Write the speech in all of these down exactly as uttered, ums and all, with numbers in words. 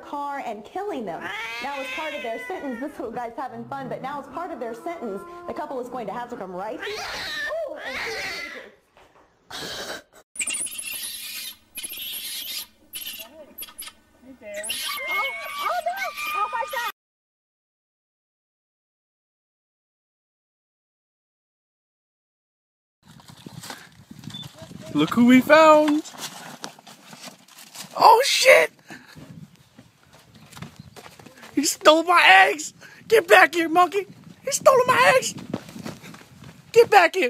car and killing them. Now as part of their sentence, this little guy's having fun, but now as part of their sentence, the couple is going to have to come right here. Ooh, and Hey there. Oh, oh no! Oh my God! Look who we found! Oh shit! He stole my eggs! Get back here, monkey! He stole my eggs! Get back here!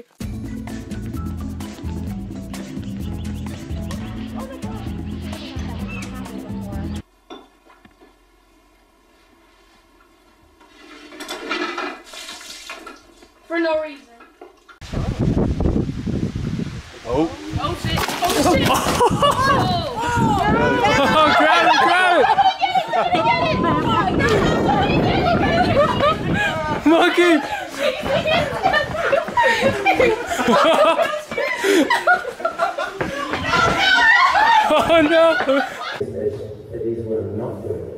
For no reason. Oh. Oh shit! Oh shit! Oh! Oh, grab it, grab it! Monkey! Oh no! These were not good.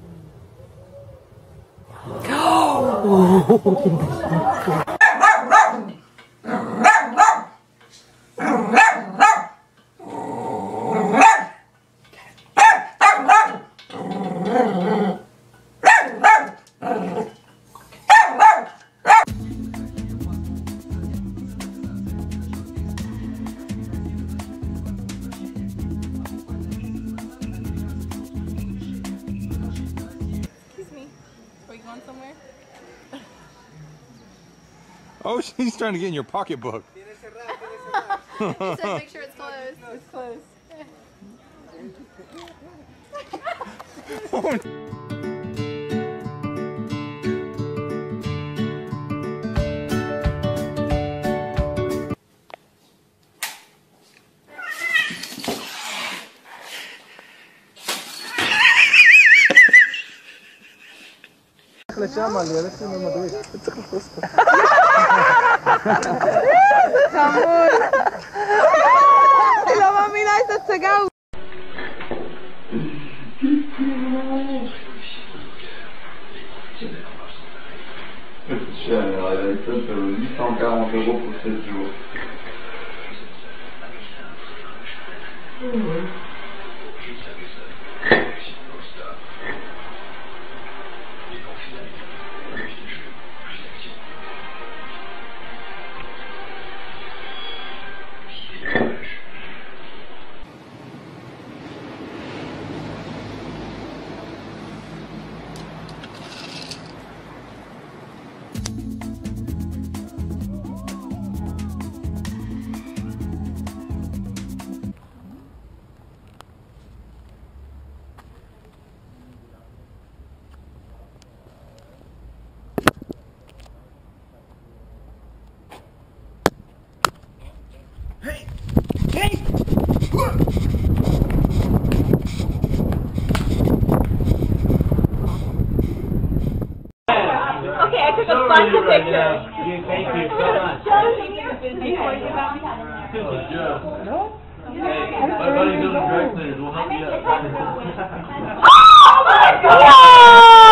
Oh, she's trying to get in your pocketbook. He said make sure it's closed. It's closed. Oh. Come La mamina is to go. C'est cher, il a peut-être huit cent quarante euros pour sept jours. Hey! Hey! Okay, I took a bunch of pictures. Thank you so much. My buddy's doing dry cleaners. We'll help you out. Oh my God!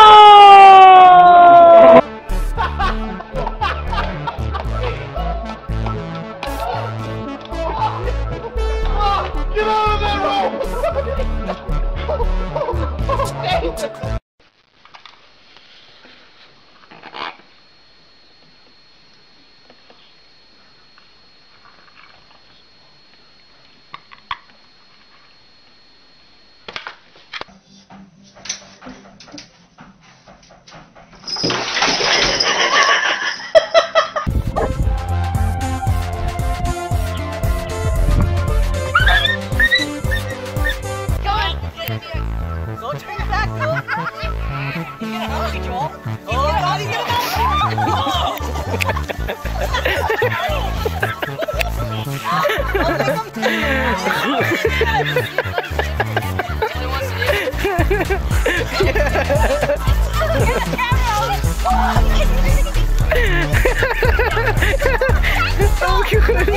Get out of that hole! Don't turn your back, Joel. You're gonna hurry, Joel. Oh, God, he's gonna So cute.